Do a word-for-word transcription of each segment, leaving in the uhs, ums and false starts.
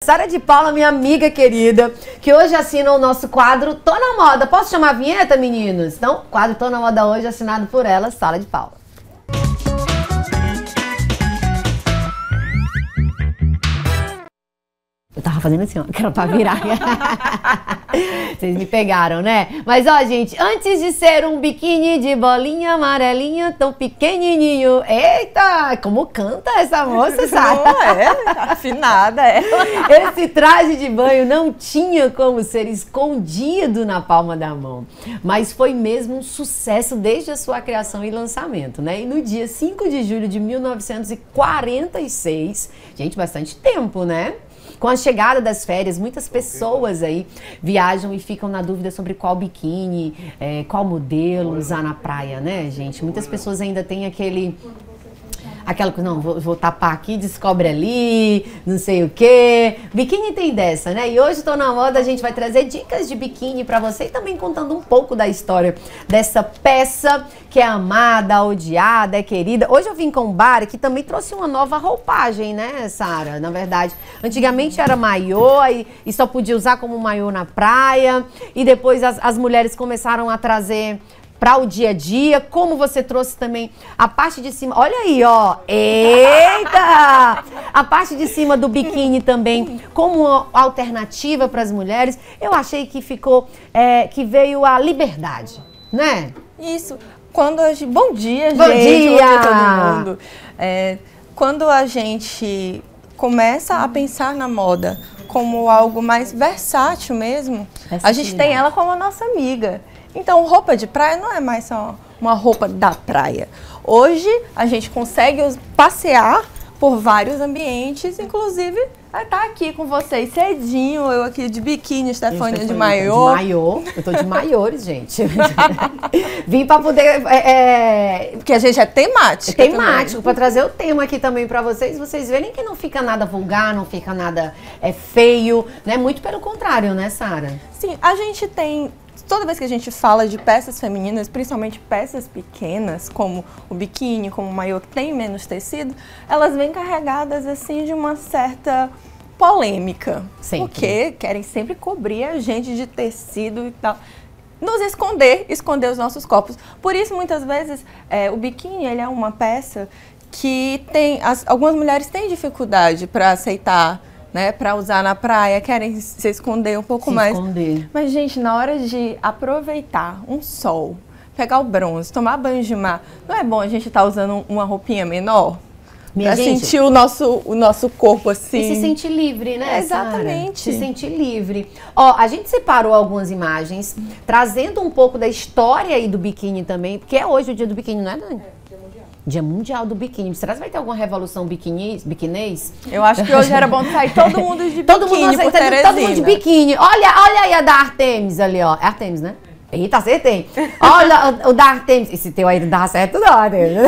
Sara de Paula, minha amiga querida, que hoje assina o nosso quadro Tô na Moda. Posso chamar a vinheta, meninos? Então, quadro Tô na Moda hoje, assinado por ela, Sara de Paula. Eu tava fazendo assim, ó, que era pra virar. Vocês me pegaram, né? Mas, ó, gente, antes de ser um biquíni de bolinha amarelinha tão pequenininho... Eita, como canta essa moça, sabe? Não é, afinada ela. Esse traje de banho não tinha como ser escondido na palma da mão. Mas foi mesmo um sucesso desde a sua criação e lançamento, né? E no dia cinco de julho de mil novecentos e quarenta e seis... Gente, bastante tempo, né? Com a chegada das férias, muitas pessoas aí viajam e ficam na dúvida sobre qual biquíni, é, qual modelo usar na praia, né, gente? Muitas pessoas ainda têm aquele... Aquela coisa, não, vou, vou tapar aqui, descobre ali, não sei o quê. Biquíni tem dessa, né? E hoje, Tô na Moda, a gente vai trazer dicas de biquíni pra você e também contando um pouco da história dessa peça que é amada, odiada, é querida. Hoje eu vim com um bar que também trouxe uma nova roupagem, né, Sara? Na verdade, antigamente era maiô e, e só podia usar como maiô na praia. E depois as, as mulheres começaram a trazer... para o dia a dia, como você trouxe também a parte de cima, olha aí, ó, eita! A parte de cima do biquíni também, como uma alternativa para as mulheres, eu achei que ficou, é, que veio a liberdade, né? Isso, quando a gente, bom dia, bom gente, dia! Bom dia todo mundo. É, quando a gente começa a pensar na moda como algo mais versátil mesmo, a gente tem ela como a nossa amiga. Então, roupa de praia não é mais só uma roupa da praia. Hoje, a gente consegue passear por vários ambientes, inclusive estar aqui com vocês cedinho, eu aqui de biquíni, Stefania de maiô. De maiô, eu tô de maiores, gente. Vim para poder... É, é, porque a gente é temática. Temático, para trazer o tema aqui também para vocês, vocês verem que não fica nada vulgar, não fica nada é, feio, né? Muito pelo contrário, né, Sara? Sim, a gente tem... Toda vez que a gente fala de peças femininas, principalmente peças pequenas, como o biquíni, como o maiô, que tem menos tecido, elas vêm carregadas, assim, de uma certa polêmica. Sempre. Porque querem sempre cobrir a gente de tecido e tal. Nos esconder, esconder os nossos corpos. Por isso, muitas vezes, é, o biquíni, ele é uma peça que tem... As, algumas mulheres têm dificuldade para aceitar, né, para usar na praia, querem se esconder um pouco se mais. Esconder. Mas, gente, na hora de aproveitar um sol, pegar o bronze, tomar banho de mar, não é bom a gente estar tá usando uma roupinha menor? Minha pra gente, sentir o nosso, o nosso corpo assim. E se sentir livre, né, exatamente. Sara? Se sentir livre. Ó, a gente separou algumas imagens, trazendo um pouco da história aí do biquíni também, porque é hoje o dia do biquíni, não é, Dani? Dia Mundial do Biquíni. Será que vai ter alguma revolução biquinês? biquinês? Eu acho que hoje era bom sair todo mundo de biquíni. Todo mundo, por todo mundo de biquíni. Olha, olha aí a da Artemis ali, ó. É Artemis, né? Eita, acertei. Olha o, o da Artemis. Esse teu aí não dá certo, não, Artemis.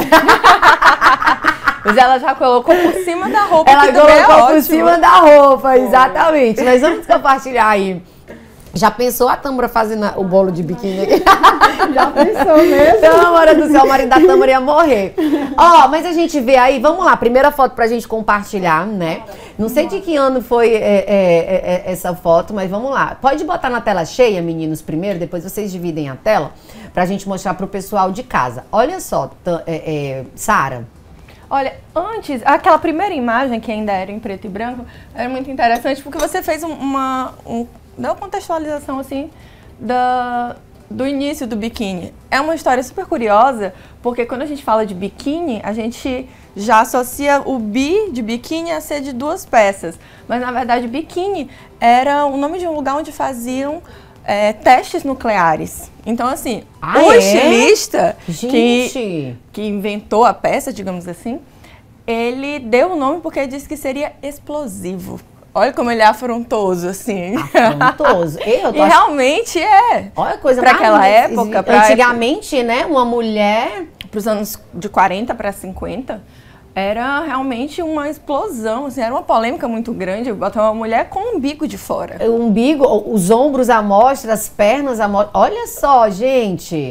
Mas ela já colocou por cima da roupa. Ela que colocou é por ótimo. cima da roupa, exatamente. Nós vamos compartilhar aí. Já pensou a Tâmara fazendo o bolo de biquíni aqui? Já pensou mesmo? Pelo amor do céu, o marido da Tâmara ia morrer. Ó, mas a gente vê aí, vamos lá, primeira foto pra gente compartilhar, né? Não sei de que ano foi é, é, é, essa foto, mas vamos lá. Pode botar na tela cheia, meninos, primeiro, depois vocês dividem a tela, pra gente mostrar pro pessoal de casa. Olha só, é, é, Sara. Olha, antes, aquela primeira imagem, que ainda era em preto e branco, era muito interessante, porque você fez um, uma... Um, dá uma contextualização, assim, da, do início do biquíni. É uma história super curiosa, porque quando a gente fala de biquíni, a gente já associa o bi de biquíni a ser de duas peças. Mas, na verdade, biquíni era o nome de um lugar onde faziam é, testes nucleares. Então, assim, ah, o é? estilista Gente. que, que inventou a peça, digamos assim, ele deu o nome porque ele disse que seria explosivo. Olha como ele é afrontoso, assim. Afrontoso. Eu tô e realmente é. Olha a coisa para aquela época. Pra antigamente, época, né, uma mulher... Para os anos de quarenta para cinquenta, era realmente uma explosão. Assim, era uma polêmica muito grande botar uma mulher com o umbigo de fora. O umbigo, os ombros à mostra, as pernas à mostra. Olha só, gente.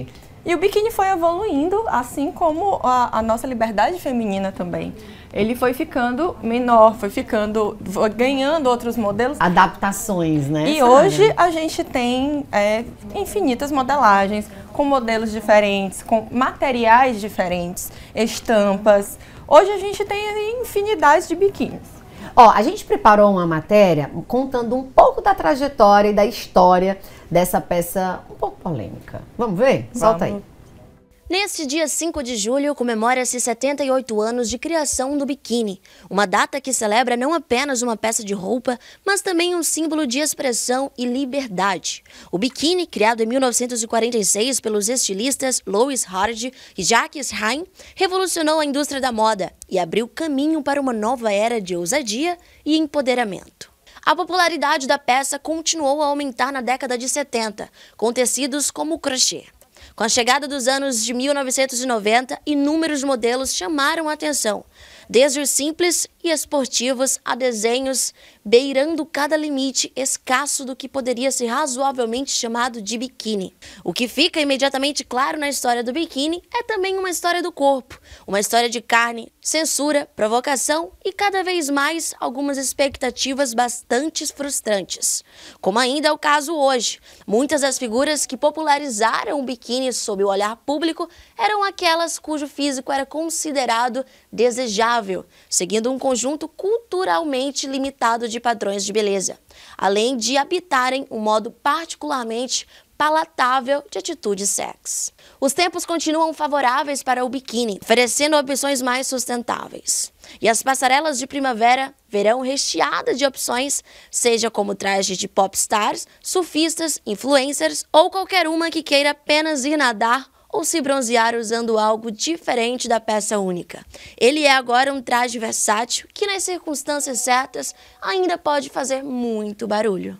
E o biquíni foi evoluindo, assim como a, a nossa liberdade feminina também. Ele foi ficando menor, foi ficando, foi ganhando outros modelos. Adaptações, né? E hoje a gente tem é, infinitas modelagens, com modelos diferentes, com materiais diferentes, estampas. Hoje a gente tem infinidade de biquínis. Ó, a gente preparou uma matéria contando um pouco da trajetória e da história dessa peça um pouco polêmica. Vamos ver? Solta Vamos. aí. Neste dia cinco de julho, comemora-se setenta e oito anos de criação do biquíni, uma data que celebra não apenas uma peça de roupa, mas também um símbolo de expressão e liberdade. O biquíni, criado em mil novecentos e quarenta e seis pelos estilistas Louis Hardy e Jacques Hein, revolucionou a indústria da moda e abriu caminho para uma nova era de ousadia e empoderamento. A popularidade da peça continuou a aumentar na década de setenta, com tecidos como o crochê. Com a chegada dos anos de mil novecentos e noventa, inúmeros modelos chamaram a atenção, desde os simples e esportivos a desenhos beirando cada limite escasso do que poderia ser razoavelmente chamado de biquíni. O que fica imediatamente claro na história do biquíni é também uma história do corpo, uma história de carne, censura, provocação e cada vez mais algumas expectativas bastante frustrantes. Como ainda é o caso hoje, muitas das figuras que popularizaram o biquíni sob o olhar público eram aquelas cujo físico era considerado desejável, seguindo um conjunto culturalmente limitado de padrões de beleza, além de habitarem um modo particularmente palatável de atitude sexy. Os tempos continuam favoráveis para o biquíni, oferecendo opções mais sustentáveis. E as passarelas de primavera, verão recheadas de opções, seja como trajes de popstars, surfistas, influencers ou qualquer uma que queira apenas ir nadar ou se bronzear usando algo diferente da peça única. Ele é agora um traje versátil que, nas circunstâncias certas, ainda pode fazer muito barulho.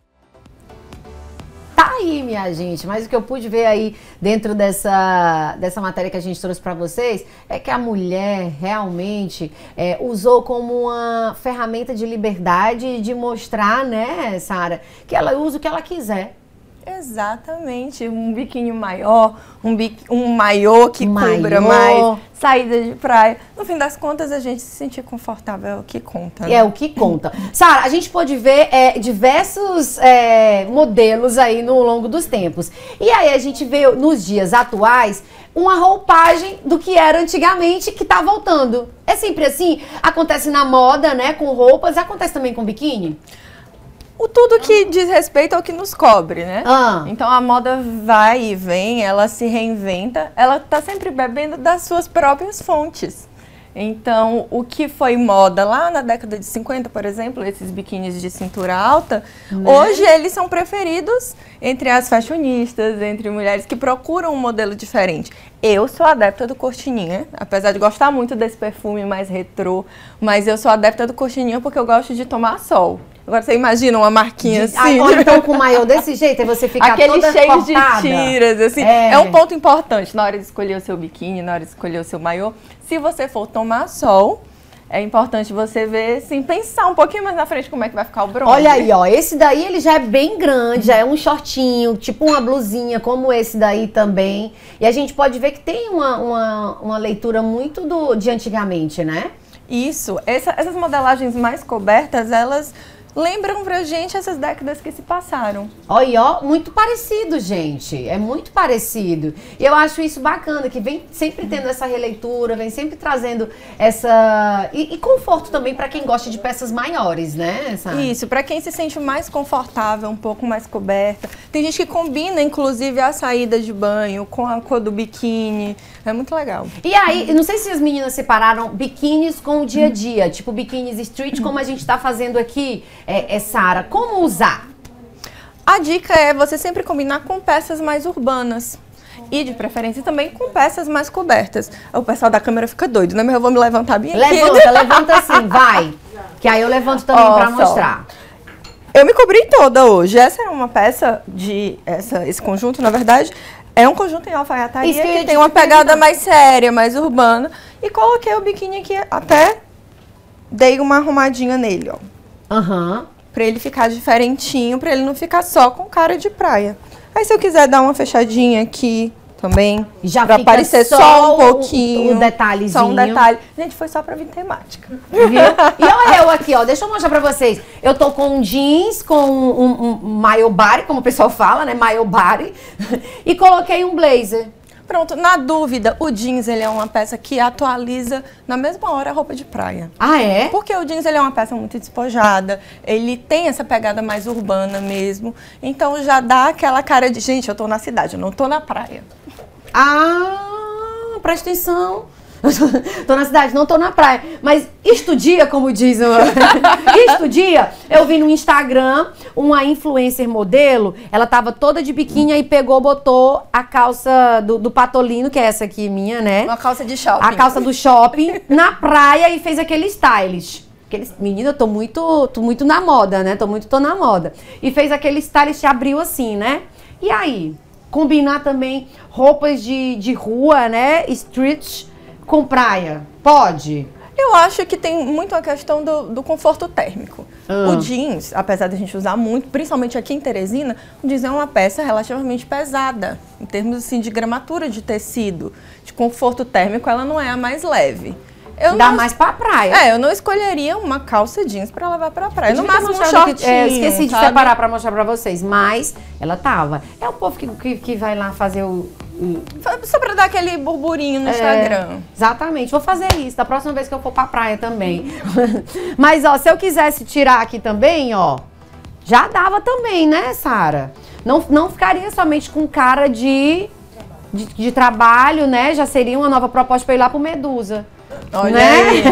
Tá aí, minha gente, mas o que eu pude ver aí dentro dessa, dessa matéria que a gente trouxe para vocês é que a mulher realmente é, usou como uma ferramenta de liberdade de mostrar, né, Sara, que ela usa o que ela quiser. Exatamente, um biquíni maior, um, biqui, um maiô que Maiô. cubra mais, saída de praia. No fim das contas, a gente se sentir confortável é o que conta. Né? É o que conta. Sara, a gente pode ver é, diversos é, modelos aí no longo dos tempos. E aí a gente vê nos dias atuais uma roupagem do que era antigamente que tá voltando. É sempre assim? Acontece na moda, né, com roupas, acontece também com biquíni? O tudo que diz respeito ao que nos cobre, né? Ah. Então a moda vai e vem, ela se reinventa, ela tá sempre bebendo das suas próprias fontes. Então, o que foi moda lá na década de cinquenta, por exemplo, esses biquínis de cintura alta, né? Hoje eles são preferidos entre as fashionistas, entre mulheres que procuram um modelo diferente. Eu sou adepta do cortininha, apesar de gostar muito desse perfume mais retrô, mas eu sou adepta do cortininha porque eu gosto de tomar sol. Agora você imagina uma marquinha de, assim. Ou então com o maiô desse jeito, aí você fica aquele toda cheio cortada. de tiras, assim. É. é um ponto importante na hora de escolher o seu biquíni, na hora de escolher o seu maiô. Se você for tomar sol, é importante você ver, assim, pensar um pouquinho mais na frente como é que vai ficar o bronze. Olha aí, ó, esse daí ele já é bem grande, já é um shortinho, tipo uma blusinha, como esse daí também. E a gente pode ver que tem uma, uma, uma leitura muito do, de antigamente, né? Isso, essa, essas modelagens mais cobertas, elas lembram pra gente essas décadas que se passaram. Olha, ó, muito parecido, gente. É muito parecido. E eu acho isso bacana, que vem sempre tendo essa releitura, vem sempre trazendo essa... E, e conforto também pra quem gosta de peças maiores, né? Sabe? Isso, pra quem se sente mais confortável, um pouco mais coberta. Tem gente que combina, inclusive, a saída de banho com a cor do biquíni. É muito legal. E aí, não sei se as meninas separaram biquínis com o dia a dia, tipo biquínis street, como a gente tá fazendo aqui, é, é Sara. Como usar? A dica é você sempre combinar com peças mais urbanas. E, de preferência, também com peças mais cobertas. O pessoal da câmera fica doido, né? Mas eu vou me levantar bem aqui. Levanta, levanta assim, vai. Que aí eu levanto também Ó, pra só. mostrar. Eu me cobri toda hoje. Essa é uma peça de... Essa, esse conjunto, na verdade, é um conjunto em alfaiataria Isso que eu ia que te tem uma perguntar. pegada mais séria, mais urbana. E coloquei o biquíni aqui, até dei uma arrumadinha nele, ó. Aham. Uhum. Pra ele ficar diferentinho, pra ele não ficar só com cara de praia. Aí se eu quiser dar uma fechadinha aqui, também. Já pra fica aparecer só só um o- pouquinho. o detalhezinho. Só um detalhe. Gente, foi só pra vir temática. Viu? E olha eu aqui, ó, deixa eu mostrar pra vocês. Eu tô com um jeans, com um, um, um maio body, como o pessoal fala, né? Maio body. E coloquei um blazer. Pronto, na dúvida, o jeans ele é uma peça que atualiza na mesma hora a roupa de praia. Ah, é? Porque o jeans ele é uma peça muito despojada, ele tem essa pegada mais urbana mesmo. Então já dá aquela cara de, gente, eu tô na cidade, eu não tô na praia. Ah, presta atenção. Tô na cidade, não tô na praia. Mas isto dia, como diz o... isto dia, eu vi no Instagram uma influencer modelo, ela tava toda de biquíni e pegou, botou a calça do, do Patolino, que é essa aqui minha, né? Uma calça de shopping. A calça do shopping, na praia e fez aquele stylish. Aqueles, menina, eu tô muito, tô muito na moda, né? Tô muito, tô na moda. E fez aquele stylish, abriu assim, né? E aí, combinar também roupas de, de rua, né? Street com praia. Pode? Eu acho que tem muito a questão do, do conforto térmico. Ah. O jeans, apesar de a gente usar muito, principalmente aqui em Teresina, o jeans é uma peça relativamente pesada. Em termos assim, de gramatura de tecido, de conforto térmico, ela não é a mais leve. Eu Dá não, mais pra praia. É, eu não escolheria uma calça jeans pra levar pra praia. No Devia ter máximo um mostrado shortinho, que- é, eu esqueci de sabe? separar pra mostrar pra vocês, mas ela tava. É o povo que, que, que vai lá fazer o... o- Só pra dar aquele burburinho no É, Instagram. exatamente, vou fazer isso da próxima vez que eu for pra praia também. Mas, ó, se eu quisesse tirar aqui também, ó, já dava também, né, Sara? Não, não ficaria somente com cara de, de, de trabalho, né? Já seria uma nova proposta pra ir lá pro Medusa. Olha né? aí.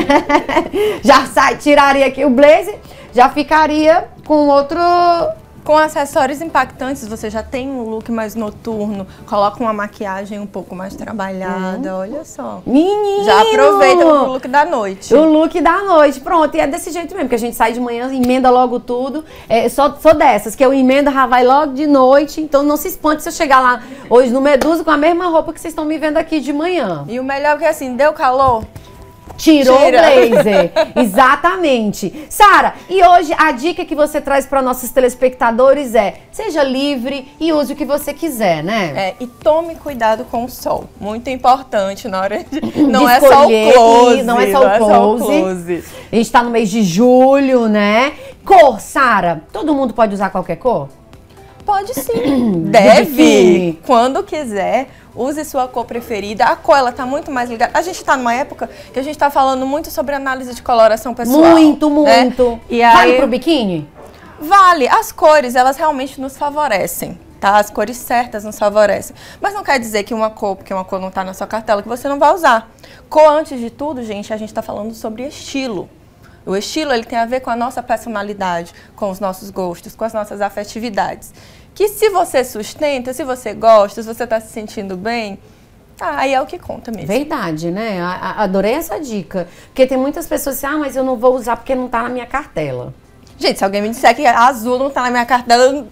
Já sai, tiraria aqui o blazer, já ficaria com outro... Com acessórios impactantes, você já tem um look mais noturno, coloca uma maquiagem um pouco mais trabalhada, olha só. Menino! Já aproveita o look da noite. O look da noite, pronto. E é desse jeito mesmo, que a gente sai de manhã, emenda logo tudo. É, só, sou dessas, que eu emendo, já vai logo de noite. Então não se espante se eu chegar lá hoje no Medusa com a mesma roupa que vocês estão me vendo aqui de manhã. E o melhor é que assim, deu calor? Tirou Tira. o blazer. Exatamente. Sara, e hoje a dica que você traz para nossos telespectadores é: seja livre e use o que você quiser, né? É, e tome cuidado com o sol. Muito importante na hora de... Não De é só o escolher, close. não é só o close. close. A gente tá no mês de julho, né? Cor, Sara, todo mundo pode usar qualquer cor? Pode sim. biquíni. Deve. Quando quiser, use sua cor preferida. A cor, ela tá muito mais ligada. A gente tá numa época que a gente tá falando muito sobre análise de coloração pessoal. Muito, né? muito. E Vale aí, pro biquíni? vale. As cores, elas realmente nos favorecem. Tá? As cores certas nos favorecem. Mas não quer dizer que uma cor, porque uma cor não tá na sua cartela, que você não vai usar. Cor, antes de tudo, gente, a gente tá falando sobre estilo. O estilo, ele tem a ver com a nossa personalidade, com os nossos gostos, com as nossas afetividades. Que se você sustenta, se você gosta, se você está se sentindo bem, ah, aí é o que conta mesmo. Verdade, né? A- a- Adorei essa dica. Porque tem muitas pessoas assim, ah, mas eu não vou usar porque não tá na minha cartela. Gente, se alguém me disser que azul não tá na minha cartela, eu...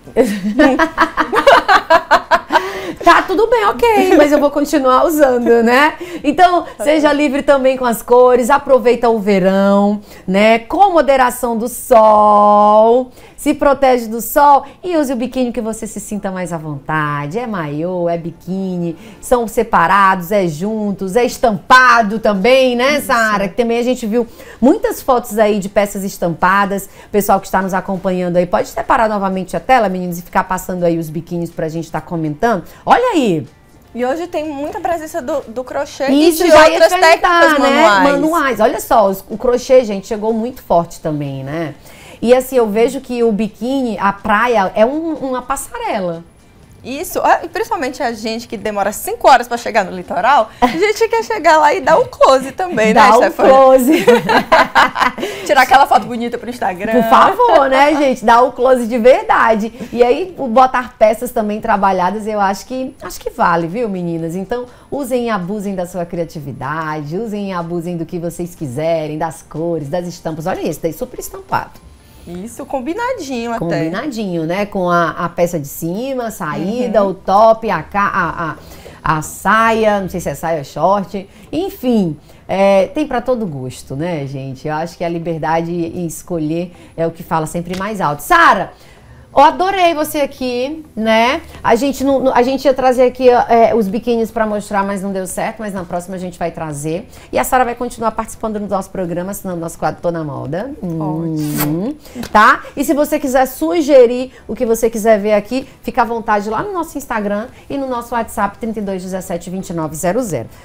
Tá, tudo bem, ok, mas eu vou continuar usando, né? Então, seja livre também com as cores, aproveita o verão, né? Com moderação do sol, se protege do sol e use o biquíni que você se sinta mais à vontade. É maiô, é biquíni, são separados, é juntos, é estampado também, né, Sara? Que também a gente viu muitas fotos aí de peças estampadas. O pessoal que está nos acompanhando aí, pode separar novamente a tela, meninos, e ficar passando aí os biquínis pra gente estar comentando. Olha aí! E hoje tem muita presença do, do crochê Isso e de já ia outras te perguntar, técnicas né? manuais. Manuais. Olha só, os- o crochê, gente, chegou muito forte também, né? E assim, eu vejo que o biquíni, a praia, é um- uma passarela. Isso, ah, e principalmente a gente que demora cinco horas para chegar no litoral, a gente quer chegar lá e dar o close também, Dá né, o Stephanie? close. Tirar aquela foto bonita pro Instagram. Por favor, né, gente? Dá o close de verdade. E aí, o botar peças também trabalhadas, eu acho que acho que vale, viu, meninas? Então, usem e abusem da sua criatividade, usem e abusem do que vocês quiserem, das cores, das estampas. Olha isso, daí super estampado. Isso, combinadinho até. Combinadinho, né? Com a, a peça de cima, a saída, o top, a, ca- a, a, a saia, não sei se é saia ou short, enfim. É, tem pra todo gosto, né, gente? Eu acho que a liberdade em escolher é o que fala sempre mais alto. Sara, Eu adorei você aqui, né? A gente, não, a gente ia trazer aqui é, os biquínis para mostrar, mas não deu certo. Mas na próxima a gente vai trazer. E a Sara vai continuar participando do nosso programa, senão o nosso quadro Tô na Moda. Hum, tá? E se você quiser sugerir o que você quiser ver aqui, fica à vontade lá no nosso Instagram e no nosso WhatsApp trinta e dois, dezessete, vinte e nove, zero zero.